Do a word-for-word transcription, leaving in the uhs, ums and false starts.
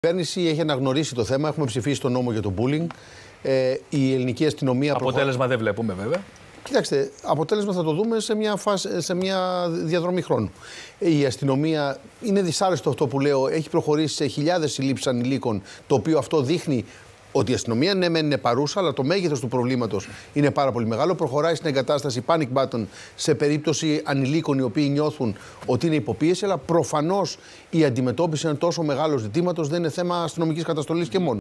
Η κυβέρνηση έχει αναγνωρίσει το θέμα. Έχουμε ψηφίσει τον νόμο για το bullying. Ε, η ελληνική αστυνομία. Αποτέλεσμα προχω... δεν βλέπουμε, βέβαια. Κοιτάξτε, αποτέλεσμα θα το δούμε σε μια, φάση, σε μια διαδρομή χρόνου. Η αστυνομία, είναι δυσάρεστο αυτό που λέω, έχει προχωρήσει σε χιλιάδες συλλήψεις ανηλίκων, το οποίο αυτό δείχνει ότι η αστυνομία ναι, μεν είναι παρούσα, αλλά το μέγεθος του προβλήματος είναι πάρα πολύ μεγάλο. Προχωράει στην εγκατάσταση panic button σε περίπτωση ανηλίκων οι οποίοι νιώθουν ότι είναι υποπίεση, αλλά προφανώς η αντιμετώπιση ενός τόσο μεγάλου ζητήματος δεν είναι θέμα αστυνομικής καταστολής και μόνο.